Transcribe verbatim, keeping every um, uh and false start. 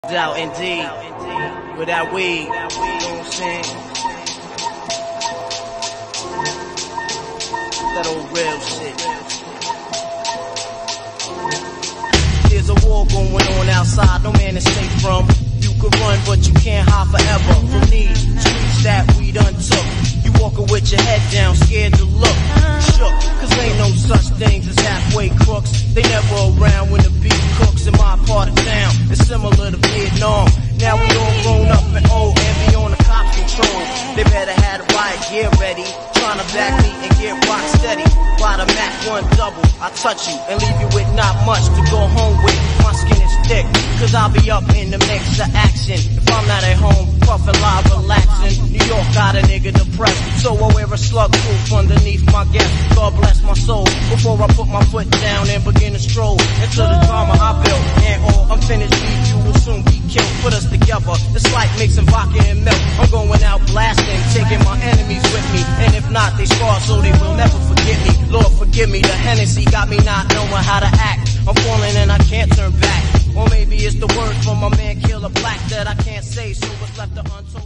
Out indeed, with that weed, you know what I'm saying? That old real shit. There's a war going on outside, no man is safe from. You could run, but you can't hide forever from these streets that we done took. You walking with your head down, scared to look, shook, cause ain't no such things as halfway crooks. They never around when the beat cooks in my part of town. It's similar to Vietnam. Now we all grown up and old and be on the cop control. They better have the riot gear ready, trying to back me and get rock steady. By the Mac one double, I touch you and leave you with not much to go home with. My skin is thick, cause I'll be up in the mix of action. If I'm not at home, puffin' live, relaxing. New York got a nigga depressed, so I wear a slug proof underneath my guest. God bless my soul, before I put my foot down and begin to stroll into the drama I built. And all unfinished beef, you will soon be killed. Put us together, it's like mixing vodka and milk. I'm going out blasting, taking my enemies with me. And if not, they scar so they will never forget me. Lord forgive me, the Hennessy got me not knowing how to act. I'm falling and I can't turn back. Or maybe it's the word from my man Killer Black that I can't say, so what's left to untold.